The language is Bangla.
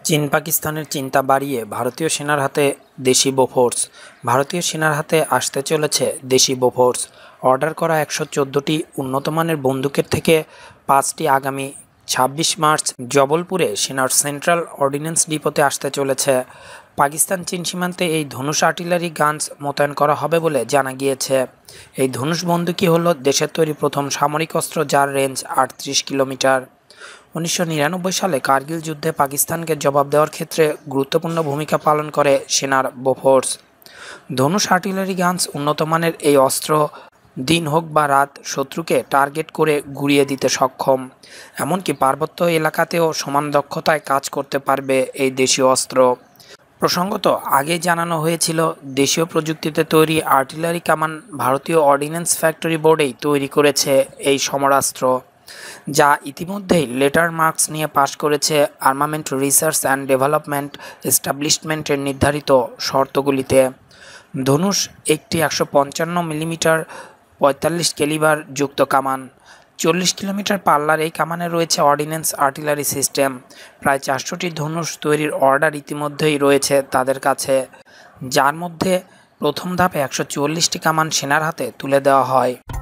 চীন পাকিস্তানের চিন্তা বাড়িয়ে ভারতীয় সেনার হাতে দেশি বোফোর্স। ভারতীয় সেনার হাতে আসতে চলেছে দেশি বোফোর্স। অর্ডার করা ১১৪টি উন্নতমানের বন্দুকের থেকে ৫টি আগামী ২৬ মার্চ জবলপুরে সেনার সেন্ট্রাল অর্ডিন্যান্স ডিপোতে আসতে চলেছে। পাকিস্তান চীন সীমান্তে এই ধনুষ আর্টিলারি গানস মোতায়েন করা হবে বলে জানা গিয়েছে। এই ধনুষ বন্দুকই হলো দেশের তৈরি প্রথম সামরিক অস্ত্র, যার রেঞ্জ ৩৮ কিলোমিটার। ১৯৯৯ সালে কার্গিল যুদ্ধে পাকিস্তানকে জবাব দেওয়ার ক্ষেত্রে গুরুত্বপূর্ণ ভূমিকা পালন করে সেনার বোফোর্স। ধনুষ আর্টিলারি গানস উন্নতমানের এই অস্ত্র দিন হোক বা রাত শত্রুকে টার্গেট করে গুঁড়িয়ে দিতে সক্ষম। এমনকি পার্বত্য এলাকাতেও সমান দক্ষতায় কাজ করতে পারবে এই দেশীয় অস্ত্র। প্রসঙ্গত, আগেই জানানো হয়েছিল দেশীয় প্রযুক্তিতে তৈরি আর্টিলারি কামান ভারতীয় অর্ডিন্যান্স ফ্যাক্টরি বোর্ডেই তৈরি করেছে এই সমরাস্ত্র, যা ইতিমধ্যেই লেটার মার্কস নিয়ে পাশ করেছে আর্মামেন্ট রিসার্চ অ্যান্ড ডেভেলপমেন্ট এস্টাবলিশমেন্টের নির্ধারিত শর্তগুলিতে। ধনুষ একটি ১৫৫ মিলিমিটার ৪৫ ক্যালিবার যুক্ত কামান। ৪০ কিলোমিটার পাল্লার এই কামানে রয়েছে অর্ডিন্যান্স আর্টিলারি সিস্টেম। প্রায় ৪০০টি ধনুষ তৈরির অর্ডার ইতিমধ্যেই রয়েছে তাদের কাছে, যার মধ্যে প্রথম ধাপে ১৪০টি কামান সেনার হাতে তুলে দেওয়া হয়।